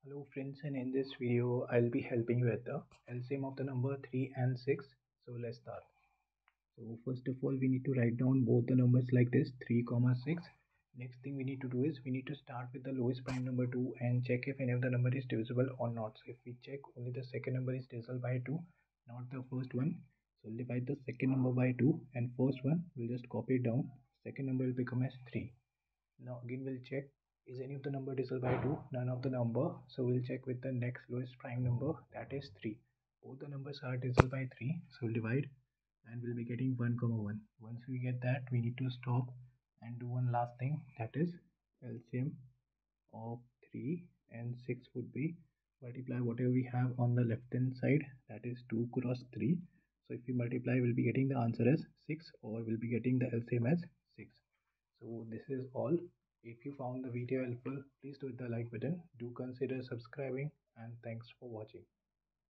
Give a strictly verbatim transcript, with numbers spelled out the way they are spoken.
Hello friends, and in this video I'll be helping you with the L C M of the number three and six. So let's start. So first of all we need to write down both the numbers like this, three comma six. Next thing we need to do is we need to start with the lowest prime number two and check if any of the number is divisible or not. So if we check, only the second number is divisible by two, not the first one. So we'll divide the second number by two and first one we'll just copy it down. Second number will become as three. Now again we'll check, is any of the number divisible by two? None of the number. So we'll check with the next lowest prime number, that is three. Both the numbers are divisible by three. So we'll divide and we'll be getting one comma one. Once we get that, we need to stop and do one last thing, that is L C M of three and six would be multiply whatever we have on the left hand side, that is two cross three. So if we multiply, we'll be getting the answer as six, or we'll be getting the L C M as six. So this is all. If you found the video helpful, please do hit the like button. Do consider subscribing, and thanks for watching.